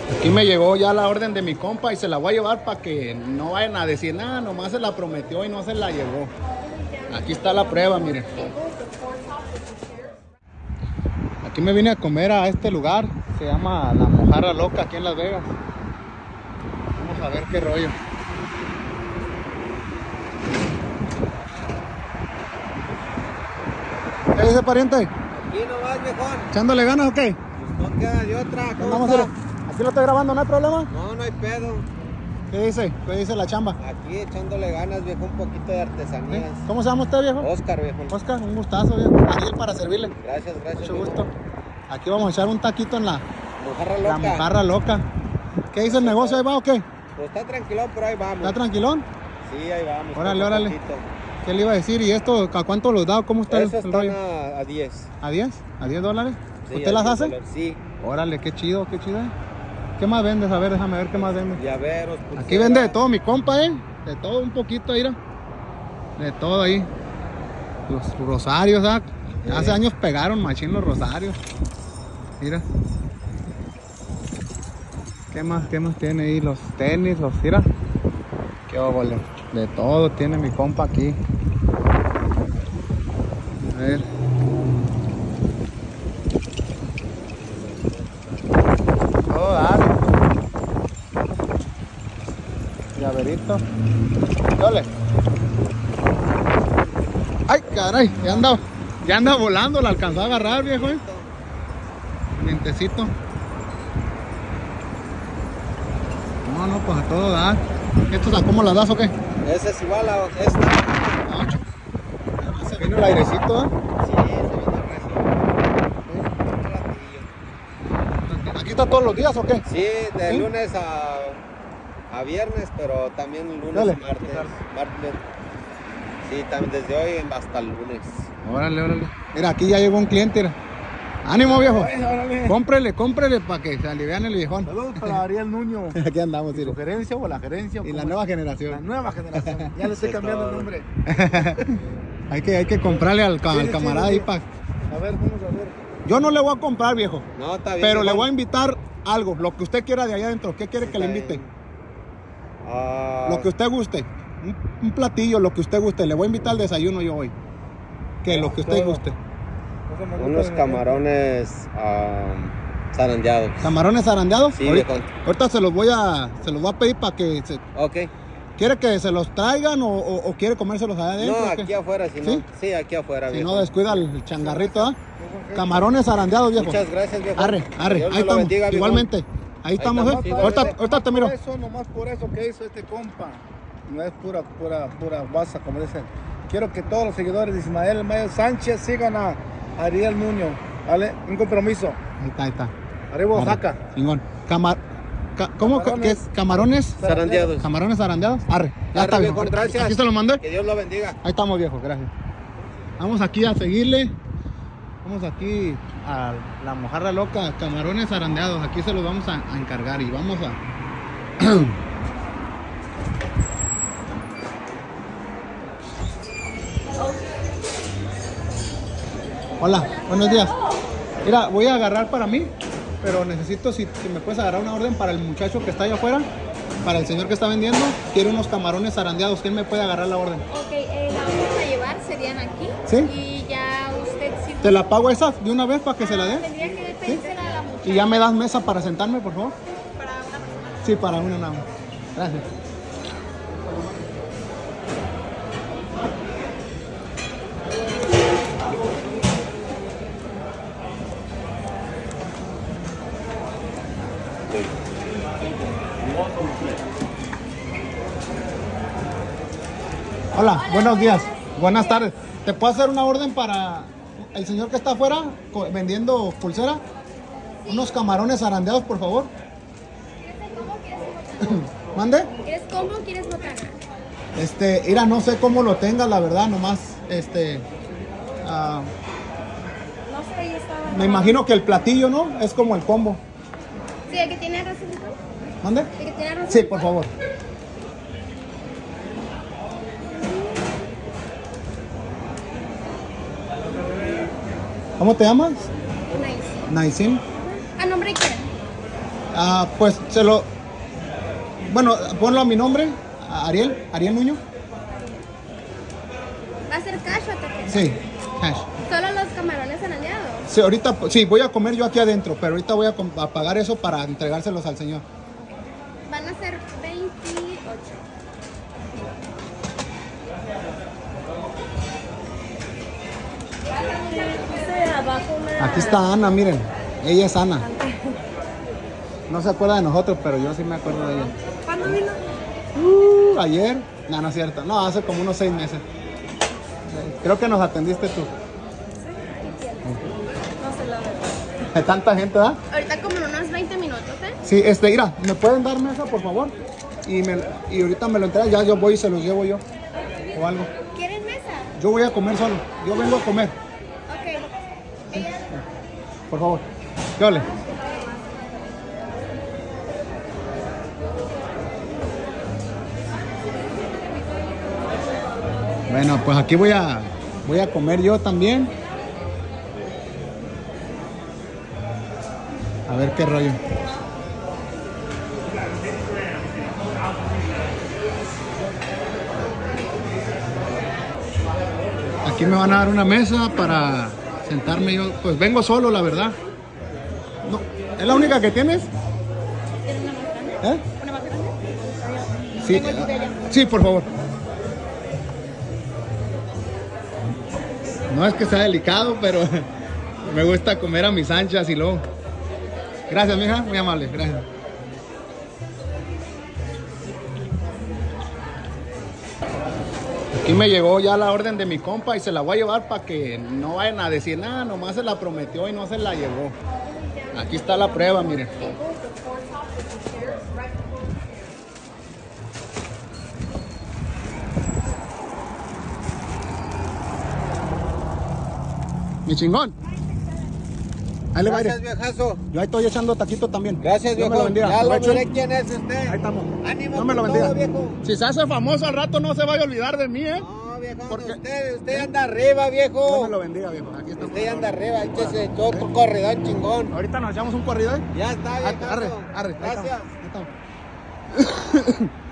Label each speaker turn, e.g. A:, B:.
A: Aquí me llegó ya la orden de mi compa y se la voy a llevar para que no vayan a decir nada, nomás se la prometió y no se la llevó. Aquí está la prueba, miren. Aquí me vine a comer a este lugar, se llama La Mojarra Loca, aquí en Las Vegas. Vamos a ver qué rollo. ¿Qué dice, pariente?
B: Aquí nomás, viejón.
A: ¿Echándole ganas o qué?
B: Pues no queda de otra.
A: Vamos a ver. Aquí lo estoy grabando, ¿no hay problema?
B: No, no hay pedo.
A: ¿Qué dice? ¿Qué dice la chamba?
B: Aquí echándole ganas, viejo, un poquito de artesanías.
A: ¿Sí? ¿Cómo se llama usted, viejo?
B: Oscar, viejo.
A: Oscar, un gustazo, viejo. Ariel, para servirle.
B: Gracias,
A: Mucho
B: viejo.
A: gusto. Aquí vamos a echar un taquito en la
B: Mojarra loca.
A: Mojarra Loca. ¿Qué dice el negocio? ¿Ahí va o qué?
B: Pues está tranquilón, pero ahí vamos.
A: ¿Está tranquilón?
B: Sí, ahí vamos.
A: Órale,
B: poco a
A: órale.
B: poquito.
A: ¿Qué le iba a decir? ¿Y esto a cuánto los da? ¿Cómo está el
B: Esos
A: rollo?
B: están a 10.
A: ¿A 10? ¿A 10 dólares?
B: Sí,
A: ¿Usted
B: a
A: las
B: 10
A: hace?
B: dólares. Sí.
A: Órale, qué chido, qué chido. ¿Qué más vendes? A ver, déjame ver qué más vendes.
B: Llaveros, pulseras.
A: Aquí vende de todo mi compa, de todo un poquito, mira. De todo ahí. Los rosarios, ¿ah? Hace años pegaron machín los rosarios. Mira. ¿Qué más tiene ahí? Los tenis, los mira. Qué óvole. De todo tiene mi compa aquí. A ver. Todo dale. Llaverito. Dale. Ay, caray, ya anda volando, la alcanzó a agarrar, viejo, Dientecito. No, pues a todo da. ¿Estos a cómo las das o qué?
B: Esa es igual a esta.
A: Ah, se vino el airecito,
B: Sí, se viene recio.
A: ¿Aquí está todos los días o qué?
B: Sí, de
A: ¿Sí?
B: lunes a viernes, pero también lunes
A: Dale.
B: y martes. Sí, también desde hoy hasta el lunes.
A: Órale. Mira, aquí ya llegó un cliente, mira. ¡Ánimo, viejo!
C: Órale.
A: Cómprele para que se aliviane el viejón.
C: Saludos para Ariel Nuño.
A: Aquí andamos,
C: ¿Su
A: mire.
C: gerencia o la gerencia?
A: Y
C: ¿Cómo
A: la
C: es?
A: nueva
C: La
A: generación.
C: nueva generación. Ya le estoy cambiando el nombre.
A: hay que comprarle al
C: Sí,
A: camarada
C: sí.
A: ahí para...
C: A ver, vamos a ver.
A: Yo no le voy a comprar, viejo.
B: No, está bien.
A: Pero le
B: igual.
A: voy a invitar algo, lo que usted quiera de allá adentro. ¿Qué quiere que le invite? Lo que usted guste. Un platillo, lo que usted guste. Le voy a invitar al desayuno yo hoy. Que lo que usted
C: todo.
A: guste.
C: Eso me gusta
B: Unos
C: de-
B: camarones zarandeados.
A: ¿Camarones zarandeados?
B: Sí,
A: ahorita,
B: viejo.
A: ahorita se los voy a pedir para que se...
B: Ok.
A: ¿Quiere que se los traigan o quiere comérselos allá adentro?
B: No,
A: o qué?
B: aquí afuera, si no.
A: ¿Sí?
B: Sí, aquí afuera,
A: Si
B: viejo.
A: no, descuida el changarrito, ¿ah? Camarones zarandeados, viejo.
B: Muchas gracias, viejo.
A: Arre,
B: Dios
A: ahí
B: me lo
A: estamos.
B: bendiga, viejo.
A: Igualmente. Ahí estamos,
B: estamos, sí,
A: ahorita te miro.
C: Nomás por eso que hizo este compa. No es pura guasa, como dicen. Quiero que todos los seguidores de Ismael Mayo Sánchez sigan a Ariel Nuño. ¿Vale? Un compromiso.
A: Ahí está.
C: Arriba
A: Arre,
C: Oaxaca.
A: Chingón. ¿Cómo? ¿Qué es? ¿Camarones?
B: Zarandeados.
A: ¿Camarones zarandeados? Arre. Ya
B: Arre,
A: está, viejo.
B: viejo, gracias.
A: Aquí se lo mandé.
B: Que Dios lo bendiga.
A: Ahí estamos, viejo. Gracias. Vamos aquí a seguirle. Vamos aquí a la Mojarra Loca. Camarones zarandeados. Aquí se los vamos a encargar y vamos a... Hola, buenos días. Mira, voy a agarrar para mí, pero necesito si me puedes agarrar una orden para el muchacho que está allá afuera, para el señor que está vendiendo. Quiero unos camarones zarandeados. ¿Quién me puede agarrar la orden?
D: Ok, la vamos a llevar, serían aquí.
A: ¿Sí?
D: Y ya usted sí.
A: ¿Te la pago esa de una vez para que se la dé?
D: Tendría que pedírsela a la muchacha
A: Y ya me das mesa para sentarme, por favor.
D: para una persona.
A: Sí, para una nada más. Gracias. Hola, buenos días. Buenas tardes. ¿Te puedo hacer una orden para el señor que está afuera vendiendo pulsera? Unos camarones zarandeados, por favor. ¿Mande?
D: ¿Quieres combo o quieres botana?
A: Mira, no sé cómo lo tengas, la verdad, nomás,
D: No sé, ya estaba.
A: me imagino que el platillo, ¿no? Es como el combo.
D: Sí, el que tiene arroz y frijol.
A: ¿Mande?
D: El que tiene arroz y
A: Sí,
D: frijol.
A: por favor. ¿Cómo te llamas?
D: Nice.
A: Naisin.
D: ¿A nombre de quién?
A: Pues se lo... Bueno, ponlo a mi nombre, a Ariel Nuño.
D: ¿Va a ser cash o tarjeta?
A: Sí, cash.
D: ¿Solo los camarones zarandeados?
A: Sí, ahorita, sí, voy a comer yo aquí adentro, pero ahorita voy a pagar eso para entregárselos al señor.
D: Van a ser 28.
A: Aquí está Ana, miren. Ella es Ana. No se acuerda de nosotros, pero yo sí me acuerdo de ella.
D: ¿Cuándo vino?
A: Ayer. No, no es cierto. No, hace como unos 6 meses. Creo que nos atendiste tú.
D: No sé la verdad.
A: Hay tanta gente, ¿verdad?
D: Ahorita como en unos 20 minutos, ¿eh?
A: Sí, mira, ¿me pueden dar mesa, por favor? Y ahorita me lo entregan, ya yo voy y se los llevo yo. O algo.
D: ¿Quieren mesa?
A: Yo voy a comer solo. Yo vengo a comer.
D: Ok. Ella...
A: Por favor. ¿Qué ole? Bueno, pues aquí voy a comer yo también. A ver qué rollo. Aquí me van a dar una mesa para sentarme yo. Pues vengo solo, la verdad. No, ¿es la única que tienes?
D: ¿Quieren una más grande?
A: ¿Eh?
D: ¿Una más grande?
A: Sí,
D: Tengo aquí de ella.
A: sí, por favor. No es que sea delicado, pero me gusta comer a mis anchas y luego. Gracias, mija, muy amable, gracias. Aquí me llegó ya la orden de mi compa y se la voy a llevar para que no vayan a decir nada, nomás se la prometió y no se la llevó. Aquí está la prueba, miren. Mi chingón. Ahí le va a ir.
B: Gracias, viejazo.
A: Yo ahí estoy echando taquito también.
B: Gracias,
A: Dios
B: viejo.
A: me lo bendiga.
B: Ya lo
A: Aprovecho.
B: miré quién es usted.
A: Ahí estamos.
B: Ánimo
A: No me lo
B: con
A: bendiga.
B: todo, viejo.
A: Si se hace famoso al rato no se vaya a olvidar de mí, ¿eh?
B: No, viejo,
A: Porque-
B: usted anda arriba,
A: Dios
B: viejo.
A: me lo bendiga, viejo. Aquí estamos.
B: Usted anda arriba, échese otro corredor chingón.
A: Ahorita nos echamos un corrido, ¿eh?
B: Ya está, viejazo.
A: Arre, arre. Ahí
B: Gracias.
A: estamos, ahí estamos.